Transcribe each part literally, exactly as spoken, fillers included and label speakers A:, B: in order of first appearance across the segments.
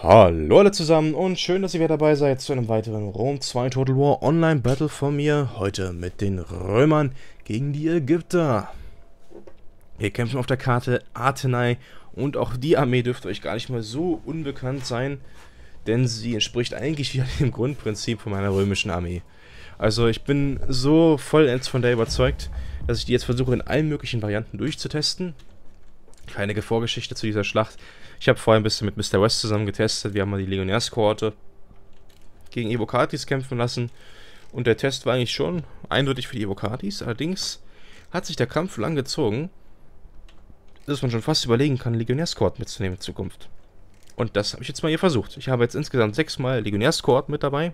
A: Hallo alle zusammen und schön, dass ihr wieder dabei seid zu einem weiteren Rom zwei Total War Online Battle von mir. Heute mit den Römern gegen die Ägypter. Wir kämpfen auf der Karte Athenai und auch die Armee dürfte euch gar nicht mal so unbekannt sein, denn sie entspricht eigentlich wieder dem Grundprinzip von meiner römischen Armee. Also ich bin so vollends von der überzeugt, dass ich die jetzt versuche in allen möglichen Varianten durchzutesten. Keine Vorgeschichte zu dieser Schlacht. Ich habe vorher ein bisschen mit Mister West zusammen getestet. Wir haben mal die Legionärskohorte gegen Evocatis kämpfen lassen. Und der Test war eigentlich schon eindeutig für die Evocatis. Allerdings hat sich der Kampf lang gezogen, dass man schon fast überlegen kann, Legionärskohorten mitzunehmen in Zukunft. Und das habe ich jetzt mal hier versucht. Ich habe jetzt insgesamt sechsmal Legionärskohorten mit dabei.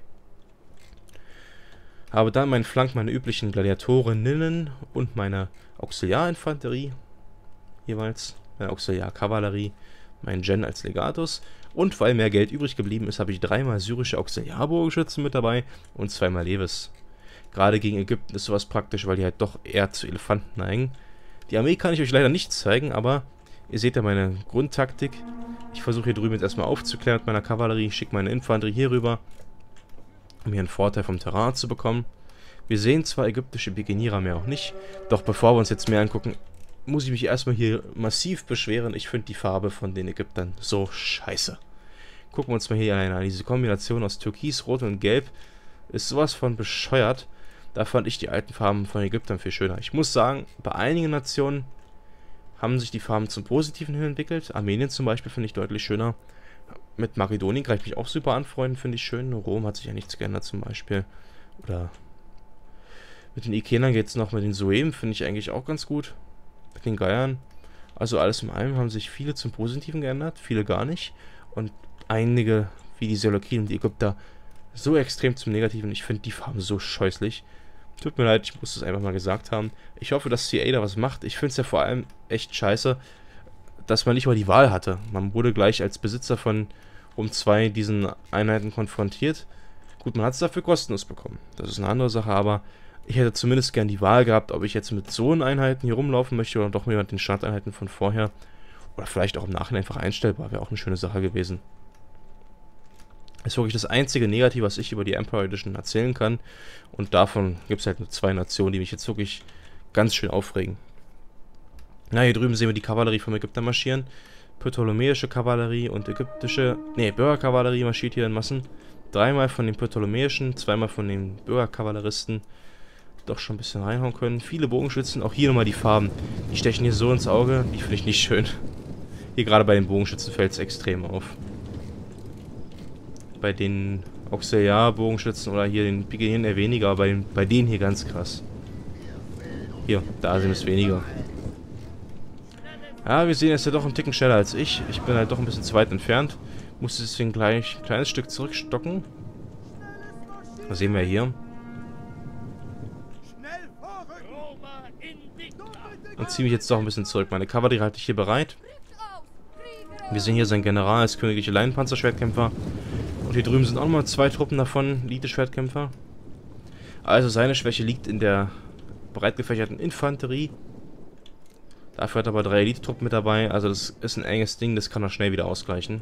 A: Habe dann meinen Flank meine üblichen Gladiatorinnen und meine Auxiliarinfanterie jeweils. Meine Auxiliarkavallerie, mein Gen als Legatus. Und weil mehr Geld übrig geblieben ist, habe ich dreimal syrische Auxiliarbogenschützen mit dabei und zweimal Levis. Gerade gegen Ägypten ist sowas praktisch, weil die halt doch eher zu Elefanten neigen. Die Armee kann ich euch leider nicht zeigen, aber ihr seht ja meine Grundtaktik. Ich versuche hier drüben jetzt erstmal aufzuklären mit meiner Kavallerie, schicke meine Infanterie hier rüber, um hier einen Vorteil vom Terrain zu bekommen. Wir sehen zwar ägyptische Begenierer mehr auch nicht, doch bevor wir uns jetzt mehr angucken, muss ich mich erstmal hier massiv beschweren. Ich finde die Farbe von den Ägyptern so scheiße. Gucken wir uns mal hier an. Diese Kombination aus Türkis, Rot und Gelb ist sowas von bescheuert. Da fand ich die alten Farben von Ägyptern viel schöner. Ich muss sagen, bei einigen Nationen haben sich die Farben zum Positiven hin entwickelt. Armenien zum Beispiel finde ich deutlich schöner. Mit Makedonien kann ich mich auch super anfreunden, finde ich schön. Rom hat sich ja nichts geändert zum Beispiel. Oder mit den Ikenern geht es noch, mit den Sueben finde ich eigentlich auch ganz gut. Mit den Geiern. Also alles in allem haben sich viele zum Positiven geändert, viele gar nicht. Und einige, wie die Seleukiden und die Ägypter, so extrem zum Negativen. Ich finde die Farben so scheußlich. Tut mir leid, ich muss das einfach mal gesagt haben. Ich hoffe, dass C A da was macht. Ich finde es ja vor allem echt scheiße, dass man nicht mal die Wahl hatte. Man wurde gleich als Besitzer von Rom zwei diesen Einheiten konfrontiert. Gut, man hat es dafür kostenlos bekommen. Das ist eine andere Sache, aber ich hätte zumindest gern die Wahl gehabt, ob ich jetzt mit so einen Einheiten hier rumlaufen möchte oder doch mit den Starteinheiten von vorher. Oder vielleicht auch im Nachhinein einfach einstellbar, wäre auch eine schöne Sache gewesen. Das ist wirklich das einzige Negative, was ich über die Empire Edition erzählen kann. Und davon gibt es halt nur zwei Nationen, die mich jetzt wirklich ganz schön aufregen. Na, hier drüben sehen wir die Kavallerie vom Ägypter marschieren. Ptolemäische Kavallerie und ägyptische, nee, Bürgerkavallerie marschiert hier in Massen. Dreimal von den Ptolemäischen, zweimal von den Bürgerkavalleristen. Doch schon ein bisschen reinhauen können. Viele Bogenschützen, auch hier nochmal die Farben. Die stechen hier so ins Auge, die finde ich nicht schön. Hier gerade bei den Bogenschützen fällt es extrem auf. Bei den Auxiliar-Bogenschützen oder hier den Pikenieren eher weniger, aber bei, den, bei denen hier ganz krass. Hier, da sind es weniger. Ja, wir sehen jetzt ja doch einen Ticken schneller als ich. Ich bin halt doch ein bisschen zu weit entfernt. Musste deswegen gleich ein kleines Stück zurückstocken. Das sehen wir hier. Und ziehe mich jetzt doch ein bisschen zurück. Meine Kavallerie halte ich hier bereit. Wir sehen hier seinen General als königliche Leinenpanzerschwertkämpfer. Und hier drüben sind auch nochmal zwei Truppen davon, Elite-Schwertkämpfer. Also seine Schwäche liegt in der breit gefächerten Infanterie. Dafür hat er aber drei Elite-Truppen mit dabei. Also das ist ein enges Ding, das kann er schnell wieder ausgleichen.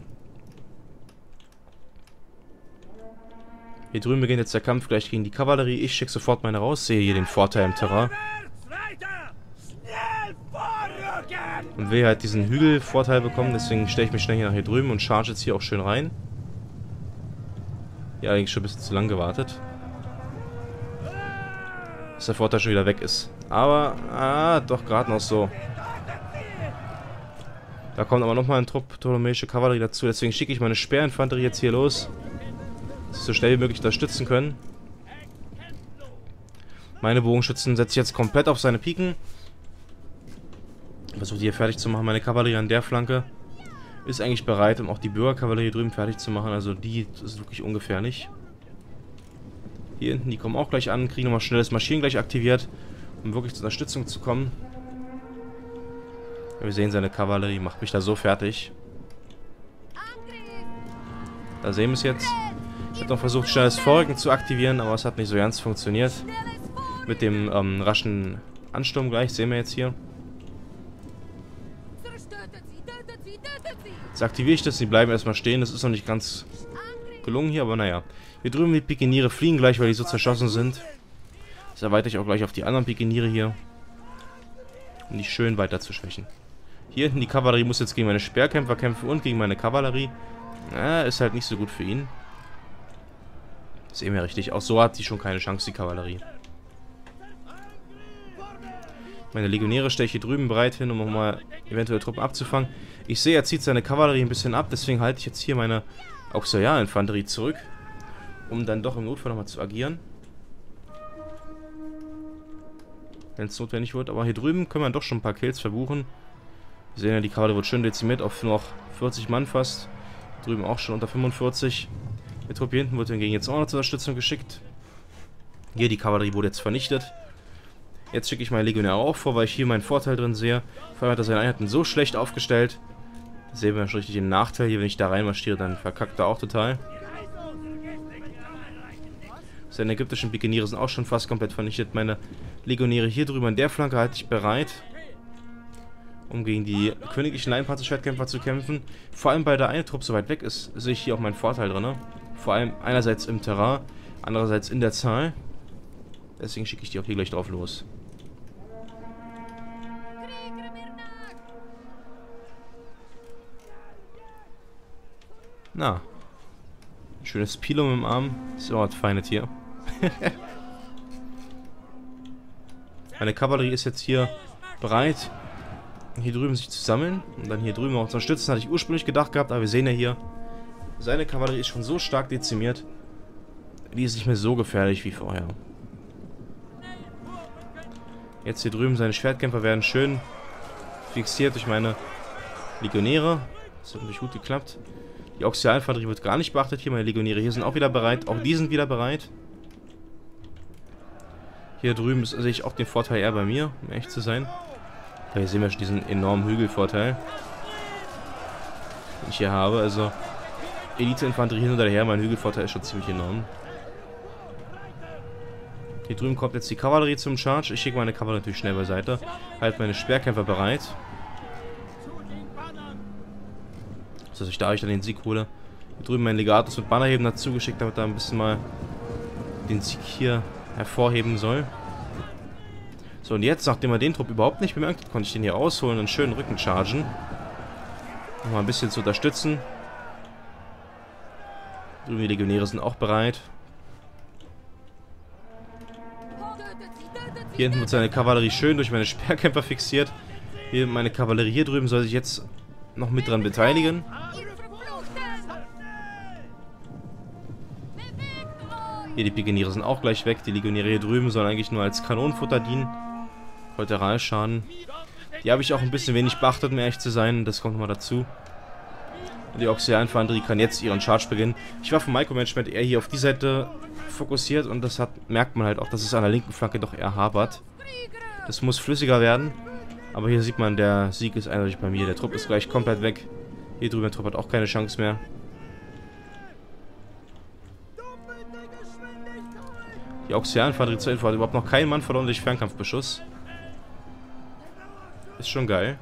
A: Hier drüben beginnt jetzt der Kampf gleich gegen die Kavallerie. Ich schicke sofort meine raus, sehe hier den Vorteil im Terrain. Und will halt diesen Hügelvorteil bekommen, deswegen stelle ich mich schnell hier nach hier drüben und charge jetzt hier auch schön rein. Ja, allerdings schon ein bisschen zu lang gewartet. Dass der Vorteil schon wieder weg ist. Aber, ah, doch gerade noch so. Da kommt aber nochmal ein Trupp ptolemäische Kavallerie dazu, deswegen schicke ich meine Speerinfanterie jetzt hier los. Dass sie so schnell wie möglich unterstützen können. Meine Bogenschützen setze ich jetzt komplett auf seine Piken. Versuche die hier fertig zu machen. Meine Kavallerie an der Flanke ist eigentlich bereit, um auch die Bürgerkavallerie drüben fertig zu machen. Also die ist wirklich ungefährlich. Hier hinten, die kommen auch gleich an, kriegen nochmal schnelles Marschieren gleich aktiviert, um wirklich zur Unterstützung zu kommen. Ja, wir sehen, seine Kavallerie macht mich da so fertig. Da sehen wir es jetzt. Ich habe noch versucht, schnelles Vorrücken zu aktivieren, aber es hat nicht so ganz funktioniert. Mit dem ähm, raschen Ansturm gleich, sehen wir jetzt hier. Jetzt aktiviere ich das, die bleiben erstmal stehen. Das ist noch nicht ganz gelungen hier, aber naja. Hier drüben die Pikeniere fliegen gleich, weil die so zerschossen sind. Das erweitere ich auch gleich auf die anderen Pikeniere hier. Um die schön weiter zu schwächen. Hier hinten die Kavallerie muss jetzt gegen meine Speerkämpfer kämpfen und gegen meine Kavallerie. Ja, ist halt nicht so gut für ihn. Sehen wir richtig. Auch so hat sie schon keine Chance, die Kavallerie. Meine Legionäre stelle ich hier drüben bereit hin, um nochmal eventuell Truppen abzufangen. Ich sehe, er zieht seine Kavallerie ein bisschen ab, deswegen halte ich jetzt hier meine Auxiliarinfanterie zurück, um dann doch im Notfall nochmal zu agieren. Wenn es notwendig wird. Aber hier drüben können wir doch schon ein paar Kills verbuchen. Wir sehen ja, die Kavallerie wird schön dezimiert auf noch vierzig Mann fast. Hier drüben auch schon unter fünfundvierzig. Die Truppe hier hinten wird hingegen jetzt auch noch zur Unterstützung geschickt. Hier, die Kavallerie wurde jetzt vernichtet. Jetzt schicke ich meine Legionäre auch vor, weil ich hier meinen Vorteil drin sehe. Vor allem hat er seine Einheiten so schlecht aufgestellt. Da sehen wir schon richtig den Nachteil hier. Wenn ich da reinmarschiere, dann verkackt er auch total. Seine ägyptischen Pikeniere sind auch schon fast komplett vernichtet. Meine Legionäre hier drüben an der Flanke halte ich bereit, um gegen die königlichen Leinpanzerschwertkämpfer zu kämpfen. Vor allem, weil der eine Trupp so weit weg ist, sehe ich hier auch meinen Vorteil drin. Vor allem einerseits im Terrain, andererseits in der Zahl. Deswegen schicke ich die auch hier gleich drauf los. Na. Ein schönes Pilum im Arm. So ein feines Tier. Meine Kavallerie ist jetzt hier bereit, hier drüben sich zu sammeln und dann hier drüben auch zu unterstützen. Hatte ich ursprünglich gedacht gehabt, aber wir sehen ja hier, seine Kavallerie ist schon so stark dezimiert, die ist nicht mehr so gefährlich wie vorher. Jetzt hier drüben, seine Schwertkämpfer werden schön fixiert durch meine Legionäre. Das hat natürlich gut geklappt. Die Auxiliarinfanterie wird gar nicht beachtet. Hier meine Legionäre hier sind auch wieder bereit. Auch die sind wieder bereit. Hier drüben sehe ich auch den Vorteil eher bei mir, um echt zu sein. Da hier sehen wir schon diesen enormen Hügelvorteil, den ich hier habe. Also Elite-Infanterie hin und her, mein Hügelvorteil ist schon ziemlich enorm. Hier drüben kommt jetzt die Kavallerie zum Charge. Ich schicke meine Kavallerie natürlich schnell beiseite. Halte meine Speerkämpfer bereit. Dass ich da ich dann den Sieg hole. Hier drüben mein Legatus mit Bannerheben dazu geschickt, damit er ein bisschen mal den Sieg hier hervorheben soll. So, und jetzt, nachdem er den Trupp überhaupt nicht bemerkt hat, konnte ich den hier ausholen und einen schönen Rücken chargen. Um mal ein bisschen zu unterstützen. Drüben die Legionäre sind auch bereit. Hier hinten wird seine Kavallerie schön durch meine Speerkämpfer fixiert. Hier meine Kavallerie hier drüben soll sich jetzt noch mit dran beteiligen. Hier die Pikeniere sind auch gleich weg. Die Legionäre hier drüben sollen eigentlich nur als Kanonenfutter dienen. Kollateralschaden. Die habe ich auch ein bisschen wenig beachtet, um ehrlich zu sein. Das kommt nochmal dazu. Die Auxiliarinfanterie kann jetzt ihren Charge beginnen. Ich war vom Micromanagement eher hier auf die Seite fokussiert und das hat, merkt man halt auch, dass es an der linken Flanke doch eher hapert. Das muss flüssiger werden. Aber hier sieht man, der Sieg ist eindeutig bei mir. Der Trupp ist gleich komplett weg. Hier drüben der Trupp hat auch keine Chance mehr. Die Auxiliarinfanterie zur Info hat überhaupt noch keinen Mann verloren durch Fernkampfbeschuss. Ist schon geil.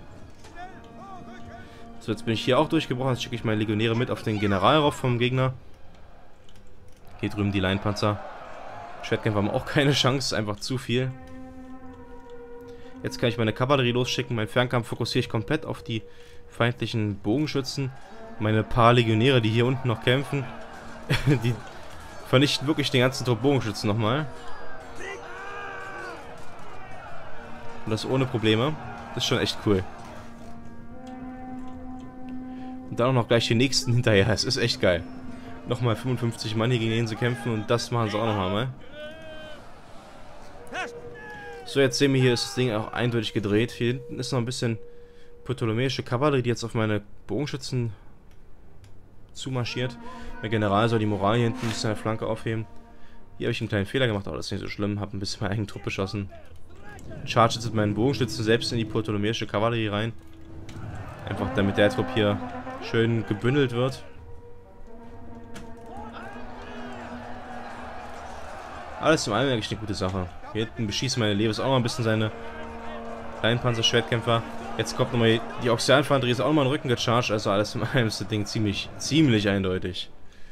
A: So, jetzt bin ich hier auch durchgebrochen. Jetzt schicke ich meine Legionäre mit auf den General rauf vom Gegner. Hier drüben die Leinpanzer. Schwertkämpfer haben auch keine Chance. Einfach zu viel. Jetzt kann ich meine Kavallerie losschicken. Mein Fernkampf fokussiere ich komplett auf die feindlichen Bogenschützen. Meine paar Legionäre, die hier unten noch kämpfen, die vernichten wirklich den ganzen Trupp Bogenschützen nochmal. Und das ohne Probleme. Das ist schon echt cool. Und dann auch noch gleich den nächsten hinterher. Es ist echt geil. Nochmal fünfundfünfzig Mann hier gegen ihn zu kämpfen und das machen sie auch nochmal mal. So, jetzt sehen wir, hier ist das Ding auch eindeutig gedreht. Hier hinten ist noch ein bisschen ptolemäische Kavallerie, die jetzt auf meine Bogenschützen zumarschiert. Der General soll die Moral hier hinten bis zur Flanke aufheben. Hier habe ich einen kleinen Fehler gemacht, aber das ist nicht so schlimm. Habe ein bisschen meine eigene Truppe beschossen. Charge jetzt mit meinen Bogenschützen selbst in die ptolemäische Kavallerie rein. Einfach damit der Trupp hier schön gebündelt wird. Alles in allem eigentlich eine gute Sache. Hier hinten beschießen meine Leves auch noch ein bisschen seine Kleinpanzer-Schwertkämpfer. Jetzt kommt nochmal die Auxiliarinfanterie, ist auch nochmal in den Rücken gecharged, also alles in allem ist das Ding ziemlich, ziemlich eindeutig.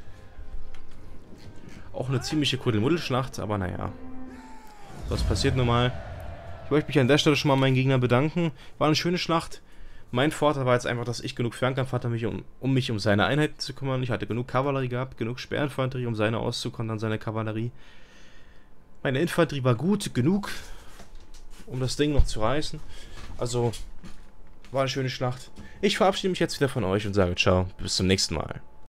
A: Auch eine ziemliche Kuddelmuddelschlacht, aber naja. Was passiert nun mal? Ich möchte mich an der Stelle schon mal meinen Gegner bedanken. War eine schöne Schlacht. Mein Vorteil war jetzt einfach, dass ich genug Fernkampf hatte, mich um, um mich um seine Einheiten zu kümmern. Ich hatte genug Kavallerie gehabt, genug Speerinfanterie, um seine auszukontern, seine Kavallerie. Meine Infanterie war gut genug, um das Ding noch zu reißen. Also, war eine schöne Schlacht. Ich verabschiede mich jetzt wieder von euch und sage ciao, bis zum nächsten Mal.